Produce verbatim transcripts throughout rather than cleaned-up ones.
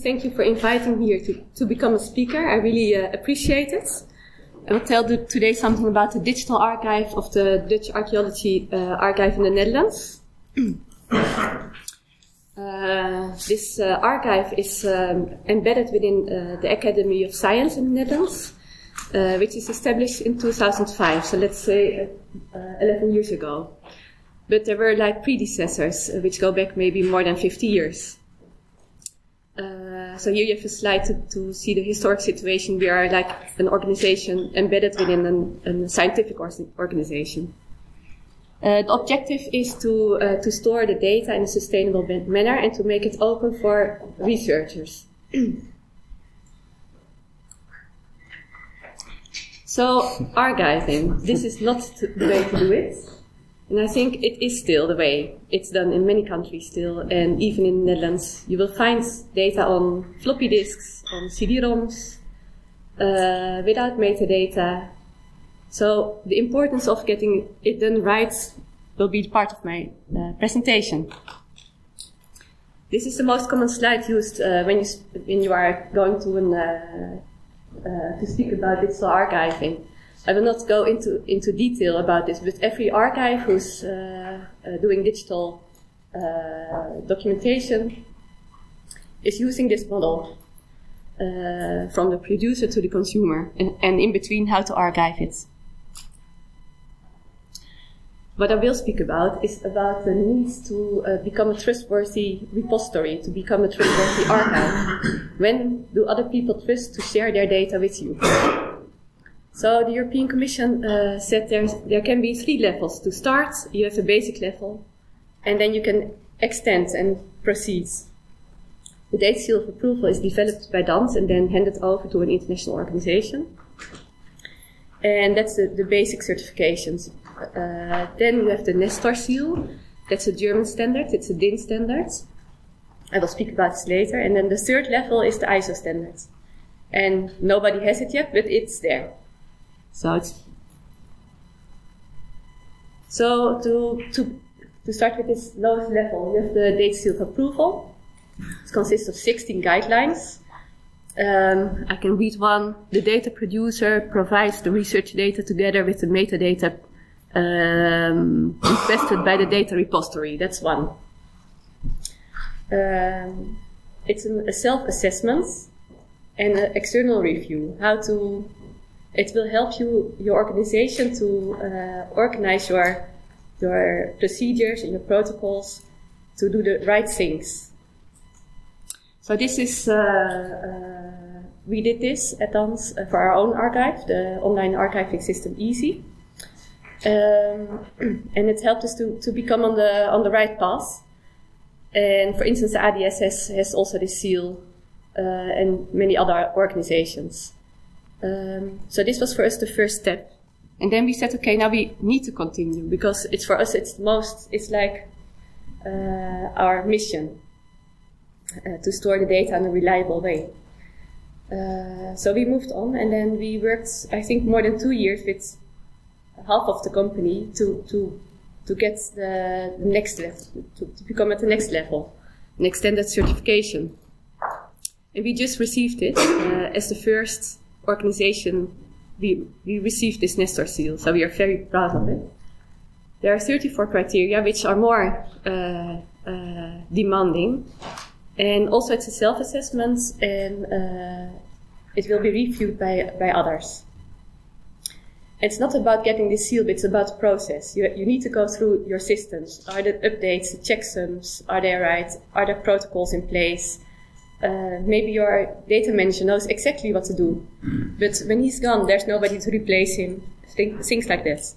thank you for inviting me here to, to become a speaker. I really uh, appreciate it. I will tell the, today something about the digital archive of the Dutch Archaeology uh, Archive in the Netherlands. uh, this uh, archive is um, embedded within uh, the Academy of Science in the Netherlands, uh, which is established in two thousand five, so let's say uh, eleven years ago. But there were like predecessors, uh, which go back maybe more than fifty years. Uh, so here you have a slide to, to see the historic situation. We are like an organization embedded within an, a scientific or organization. Uh, the objective is to, uh, to store the data in a sustainable manner and to make it open for researchers. So, archiving, this is not to, the way to do it. And I think it is still the way it's done in many countries still, and even in the Netherlands. You will find data on floppy disks, on C D ROMs, uh, without metadata. So the importance of getting it done right will be part of my uh, presentation. This is the most common slide used uh, when, you when you are going to, an, uh, uh, to speak about digital archiving. I will not go into, into detail about this, but every archive who's uh, uh, doing digital uh, documentation is using this model uh, from the producer to the consumer, and, and in between how to archive it. What I will speak about is about the need to uh, become a trustworthy repository, to become a trustworthy archive. When do other people trust to share their data with you? So the European Commission uh, said there's, there can be three levels. To start, you have a basic level, and then you can extend and proceed. The data seal of approval is developed by DANS and then handed over to an international organization. And that's the, the basic certifications. Uh, then you have the Nestor seal. That's a German standard. It's a D A N S standard. I will speak about this later. And then the third level is the I S O standard. And nobody has it yet, but it's there. So it's so to to to start with this lowest level, we have the data seal of approval. It consists of sixteen guidelines. Um, I can read one. The data producer provides the research data together with the metadata um, requested by the data repository. That's one. Um, it's an, a self-assessment and an external review. How to It will help you, your organization, to uh, organize your, your procedures and your protocols to do the right things. So this is, uh, uh, we did this at DANS uh, for our own archive, the online archiving system EASY. Um, and it helped us to, to become on the, on the right path. And for instance, the A D S has, has also this seal uh, and many other organizations. Um, so this was for us the first step. And then we said, okay, now we need to continue, because it's for us, it's the most, it's like uh, our mission uh, to store the data in a reliable way. Uh, so we moved on, and then we worked, I think, more than two years with half of the company to, to, to get the, the next level, to, to become at the next level, an extended certification. And we just received it uh, as the first organization. We, we received this Nestor seal, so we are very proud of it. There are thirty-four criteria which are more uh, uh, demanding, and also it's a self-assessment, and uh, it will be reviewed by, by others. It's not about getting this seal, but it's about the process. You, you need to go through your systems. Are the updates, the checksums, are they right? Are there protocols in place? Uh, maybe your data manager knows exactly what to do, but when he's gone, there's nobody to replace him. Think, things like that.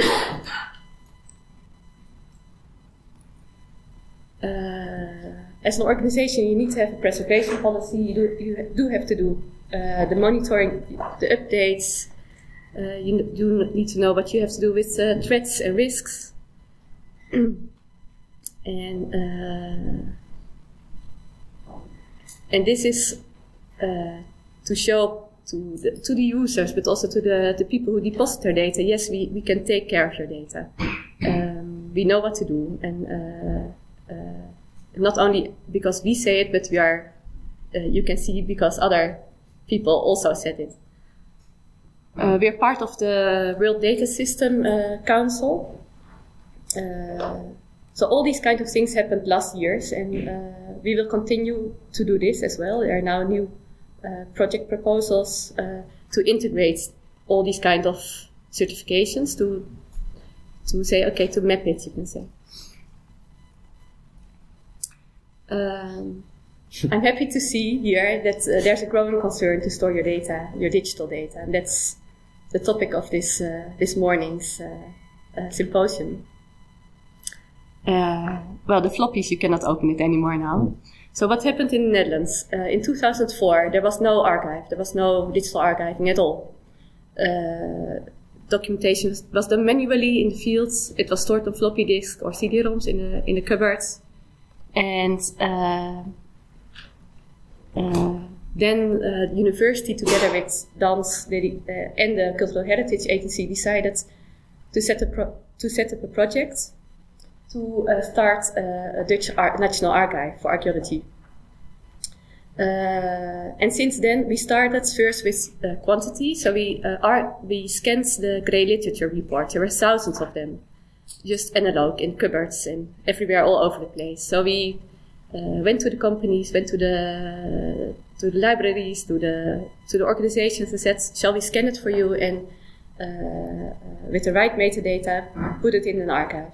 Uh, as an organization, you need to have a preservation policy. You do, you do have to do uh, the monitoring, the updates. Uh, you do need to know what you have to do with uh, threats and risks. and uh, And this is uh, to show to the, to the users, but also to the, the people who deposit their data, yes, we, we can take care of your data. Um, we know what to do. And uh, uh, not only because we say it, but we are uh, you can see because other people also said it. Uh, we are part of the World Data System uh, Council. Uh, so all these kind of things happened last years, and uh, we will continue to do this as well. There are now new uh, project proposals uh, to integrate all these kind of certifications to to say, okay, to map it, you can say. Um, I'm happy to see here that uh, there's a growing concern to store your data, your digital data, and that's the topic of this uh, this morning's uh, uh, symposium. Uh, well, the floppies, you cannot open it anymore now. So what happened in the Netherlands? Uh, in two thousand four, there was no archive, there was no digital archiving at all. Uh, documentation was done manually in the fields. It was stored on floppy disk or C D ROMs in the, in the cupboards. And uh, uh, then uh, the university, together with DANS they, uh, and the Cultural Heritage Agency, decided to set up, pro to set up a project to uh, start uh, a Dutch Ar National Archive for archaeology. Uh, and since then, we started first with uh, quantity. So we uh, are, we scanned the grey literature reports. There were thousands of them, just analog in cupboards and everywhere, all over the place. So we uh, went to the companies, went to the to the libraries, to the to the organizations, and said, "Shall we scan it for you and uh, uh, with the right metadata, put it in an archive?"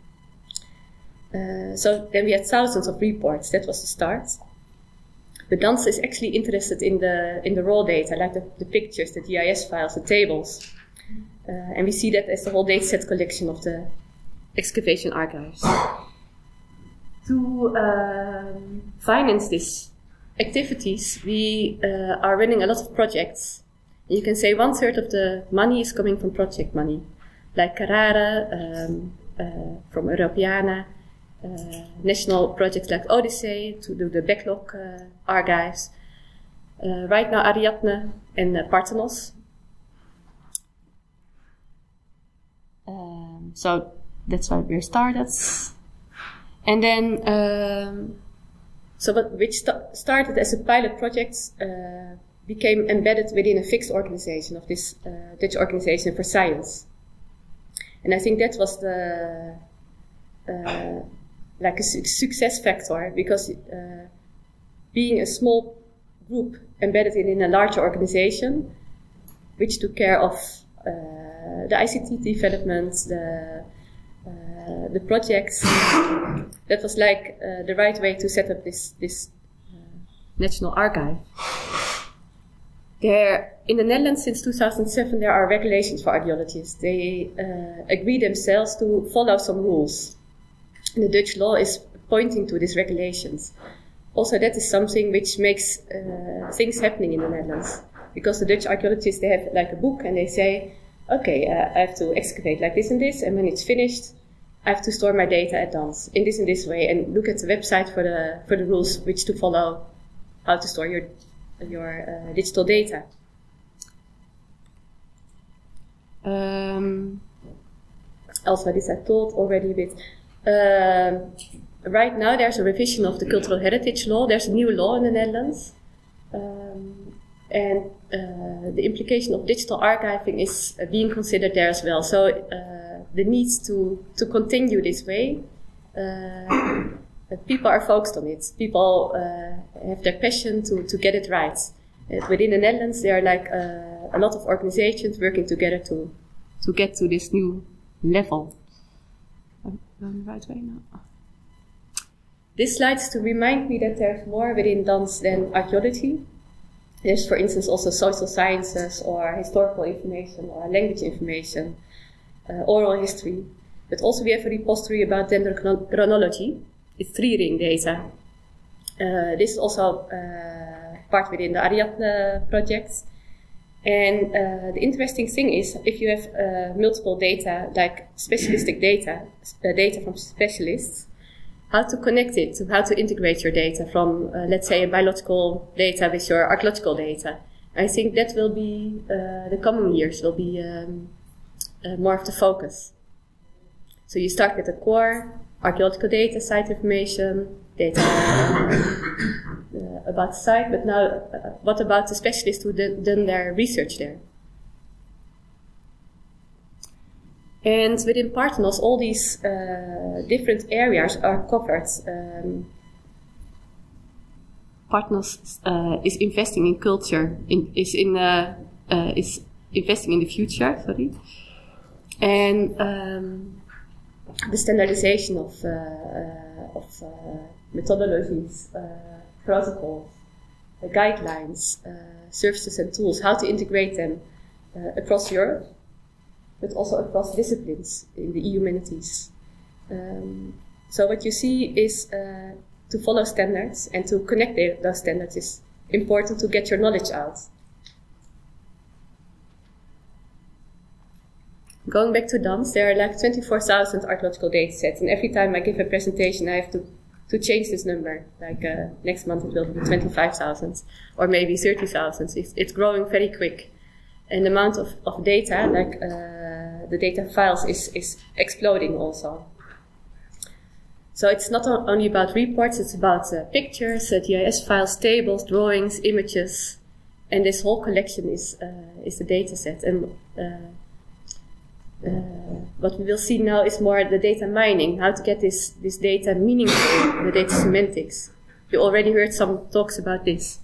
Uh, so then we had thousands of reports. That was the start. But DANS is actually interested in the in the raw data, like the, the pictures, the G I S files, the tables, uh, and we see that as the whole dataset collection of the excavation archives. To um, finance these activities, we uh, are running a lot of projects. You can say one third of the money is coming from project money, like Carrara, um, uh, from Europeana. Uh, national projects like Odyssey to do the backlog uh, archives. Uh, right now, Ariadne and uh, Parthenos. Um, so that's why we started. And then, um, so what, which st started as a pilot project uh, became embedded within a fixed organization of this uh, Dutch Organization for Science. And I think that was the uh, like a su success factor, because uh, being a small group embedded in, in a larger organization, which took care of uh, the I C T development, the uh, the projects, that was like uh, the right way to set up this this uh, national archive. There, in the Netherlands since two thousand seven, there are regulations for archaeologists. They uh, agree themselves to follow some rules. And the Dutch law is pointing to these regulations. Also, that is something which makes uh, things happening in the Netherlands. Because the Dutch archaeologists, they have like a book and they say, okay, uh, I have to excavate like this and this, and when it's finished, I have to store my data at DANS in this and this way, and look at the website for the for the rules which to follow, how to store your your uh, digital data. Um, also, this I told already a bit. Uh, right now there's a revision of the cultural heritage law. There's a new law in the Netherlands. Um, and uh, the implication of digital archiving is uh, being considered there as well. So uh, the need to, to continue this way, uh, people are focused on it. People uh, have their passion to, to get it right. Uh, within the Netherlands there are like uh, a lot of organizations working together to, to get to this new level. Going the right way now. This slide is to remind me that there's more within DANS than archaeology. There's, for instance, also social sciences or historical information or language information, uh, oral history. But also we have a repository about dendrochronology. It's tree-ring data. Uh, this is also uh, part within the Ariadne project. And uh, the interesting thing is, if you have uh, multiple data, like specialistic data, uh, data from specialists, how to connect it, to how to integrate your data from, uh, let's say, a biological data with your archaeological data. I think that will be, uh, the coming years will be um, uh, more of the focus. So you start with the core, archaeological data, site information, data, uh, about the site, but now uh, what about the specialists who did, done their research there? And within Parthenos, all these uh, different areas are covered. Um, Parthenos uh, is investing in culture, in, is in uh, uh, is investing in the future. Sorry, and um, the standardization of uh, uh, of uh, methodologies, uh, protocols, uh, guidelines, uh, services, and tools. How to integrate them uh, across Europe, but also across disciplines in the humanities. Um, so what you see is uh, to follow standards and to connect the, those standards is important to get your knowledge out. Going back to DANS, there are like twenty-four thousand archaeological data sets, and every time I give a presentation I have to, to change this number. Like uh, next month it will be twenty-five thousand or maybe thirty thousand. It's, it's growing very quick. And the amount of, of data, like uh, the data files, is, is exploding also. So it's not only about reports, it's about uh, pictures, uh, G I S files, tables, drawings, images, and this whole collection is uh, is the data set. And uh, uh, what we will see now is more the data mining, how to get this, this data meaningful, the data semantics. You already heard some talks about this.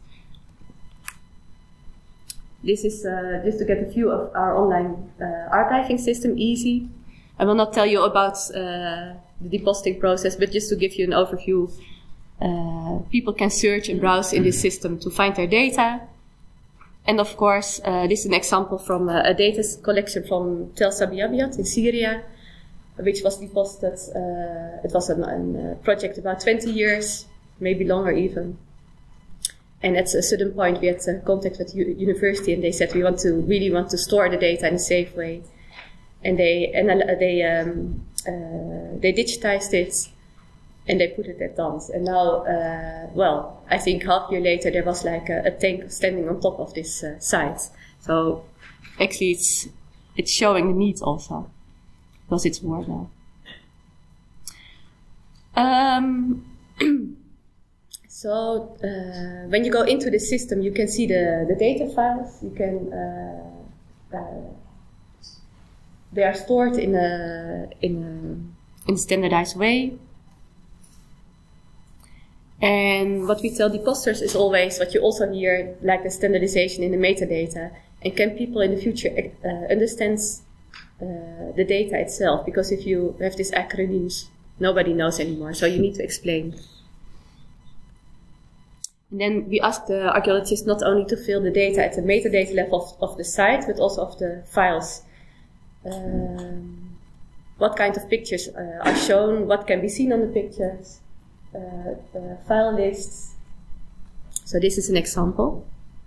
This is uh, just to get a view of our online uh, archiving system, easy. I will not tell you about uh, the depositing process, but just to give you an overview. Uh, people can search and browse in this system to find their data. And of course, uh, this is an example from uh, a data collection from Tel Sabiabiat in Syria, which was deposited. Uh, it was a uh, project about twenty years, maybe longer even. And at a certain point, we had uh, contact with the university, and they said we want to really want to store the data in a safe way. And they and they um, uh, they digitized it, and they put it at DANS. And now, uh, well, I think half a year later, there was like a, a tank standing on top of this uh, site. So actually, it's it's showing the need also, because it's more now. Um, So uh, when you go into the system, you can see the, the data files. You can uh, uh, they are stored in a in a in a standardized way. And what we tell depositors is always what you also hear, like the standardization in the metadata. And can people in the future uh, understand uh, the data itself? Because if you have these acronyms, nobody knows anymore. So you need to explain. And then we ask the archaeologists not only to fill the data at the metadata level of, of the site, but also of the files. Um, what kind of pictures uh, are shown, what can be seen on the pictures, uh, uh, file lists. So this is an example.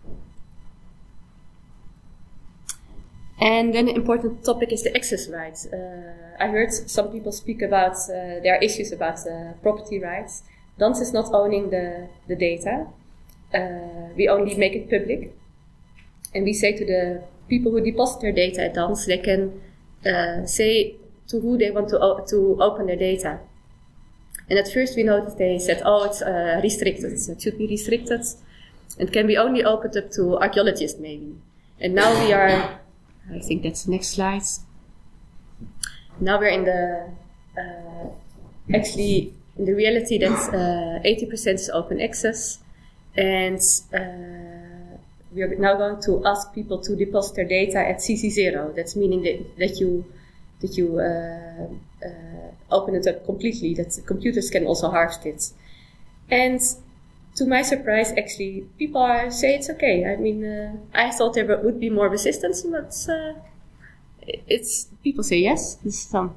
And then an important topic is the access rights. Uh, I heard some people speak about uh, there are issues about uh, property rights. DANS is not owning the, the data. Uh, we only make it public. And we say to the people who deposit their data at DANS, they can uh, say to who they want to, o to open their data. And at first we noticed they said, oh, it's uh, restricted. So it should be restricted. It can be only opened up to archaeologists maybe. And now we are, I think that's the next slide. Now we're in the, uh, actually, in the reality that uh, eighty percent is open access, and uh, we are now going to ask people to deposit their data at C C zero. That's meaning that, that you that you uh, uh, open it up completely, that computers can also harvest it. And to my surprise, actually, people are, say it's okay. I mean, uh, I thought there would be more resistance, but uh, it's people say yes. This um,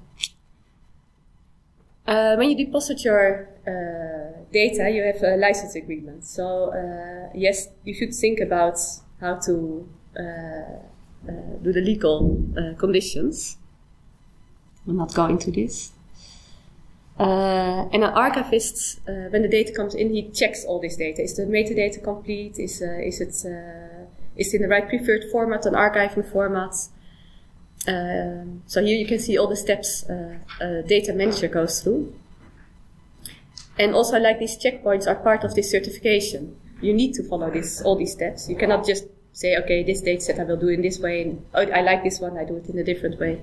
Uh, when you deposit your uh, data, you have a license agreement. So, uh, yes, you should think about how to uh, uh, do the legal uh, conditions. We'll not go into this. Uh, and an archivist, uh, when the data comes in, he checks all this data. Is the metadata complete? Is, uh, is it uh, is it in the right preferred format, an archiving format? Um, so here you can see all the steps uh, a data manager goes through. And also, like, these checkpoints are part of this certification. you need to follow this, all these steps. You cannot just say, okay, this data set I will do in this way, and oh, I like this one, I do it in a different way.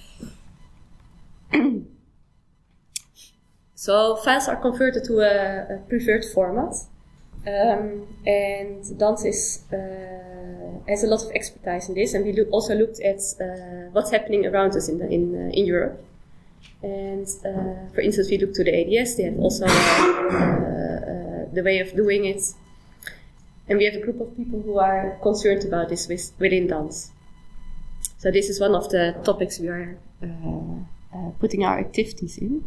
So files are converted to a, a preferred format, um, and DANS is, uh, has a lot of expertise in this, and we look, also looked at uh, what's happening around us in, the, in, uh, in Europe. And uh, for instance, we looked to the A D S, they have also uh, uh, the way of doing it. And we have a group of people who are concerned about this with, within DANS. So this is one of the topics we are uh, uh, putting our activities in.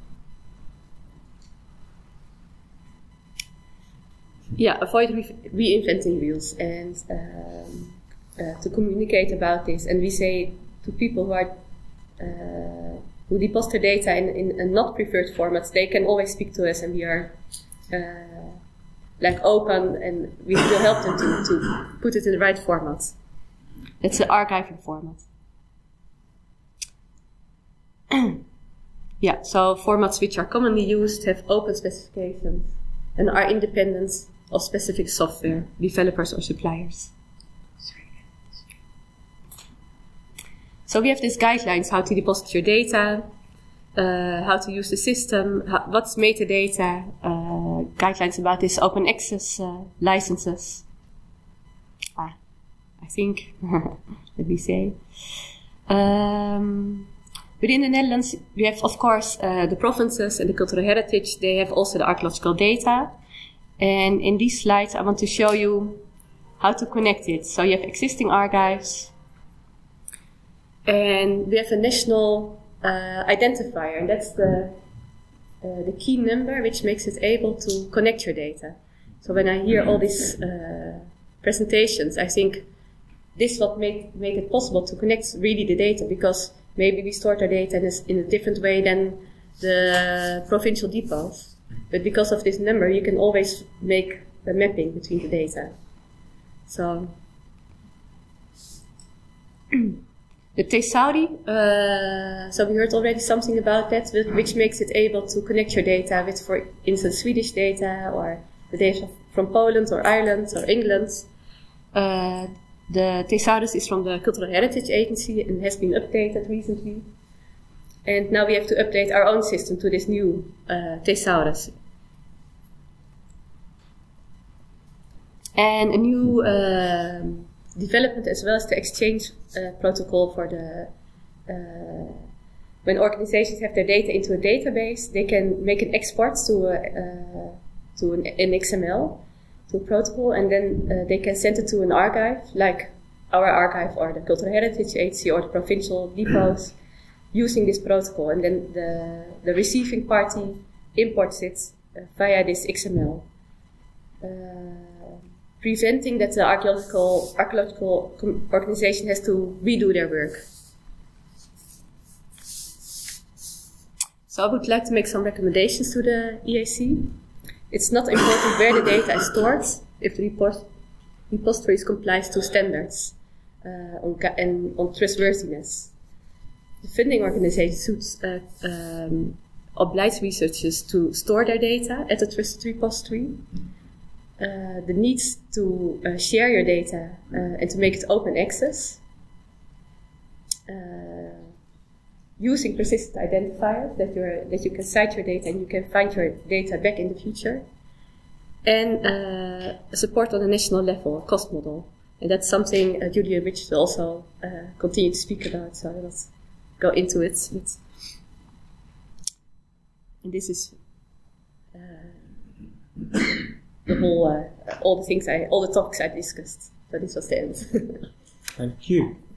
Yeah, avoid re reinventing wheels, and um, uh, to communicate about this. And we say to people who are uh, who deposit their data in, in a not preferred formats, they can always speak to us, and we are uh, like open, and we will help them to, to put it in the right format. It's an archiving format. Yeah, so formats which are commonly used have open specifications and are independent of specific software developers or suppliers. So we have these guidelines how to deposit your data, uh, how to use the system, how, what's metadata, uh, guidelines about this open access uh, licenses. Ah, I think, let me say. Um, within the Netherlands, we have, of course, uh, the provinces and the cultural heritage. They have also the archaeological data. And in these slides, I want to show you how to connect it. So you have existing archives, and we have a national uh, identifier, and that's the uh, the key number which makes it able to connect your data. So when I hear all these uh, presentations, I think this is what make make it possible to connect really the data, because maybe we stored our data in a, in a different way than the provincial depots. But because of this number, you can always make a mapping between the data. So, the Thesauri, uh, so we heard already something about that, which makes it able to connect your data with, for instance, Swedish data, or the data from Poland, or Ireland, or England. Uh, the Thesaurus is from the Cultural Heritage Agency and has been updated recently. And now we have to update our own system to this new uh, Thesaurus. And a new uh, development as well as the exchange uh, protocol for the... Uh, when organizations have their data into a database, they can make an export to, a, uh, to an, an X M L, to a protocol, and then uh, they can send it to an archive, like our archive or the Cultural Heritage Agency or the provincial depots, using this protocol, and then the, the receiving party imports it uh, via this X M L, uh, preventing that the archaeological, archaeological organization has to redo their work. So I would like to make some recommendations to the E A C. It's not important where the data is stored if the repos repositories complies to standards uh, on and on trustworthiness. The funding organization should uh, um, oblige researchers to store their data at a trusted repository. Uh, the needs to uh, share your data uh, and to make it open access. Uh, using persistent identifiers that, you're, that you can cite your data and you can find your data back in the future. And uh, support on a national level, a cost model. And that's something uh, Julia Rich will also uh, continue to speak about, so let's go into it. But, and this is uh, the whole, uh, all the things I, all the topics I discussed. So this was the end. Thank you.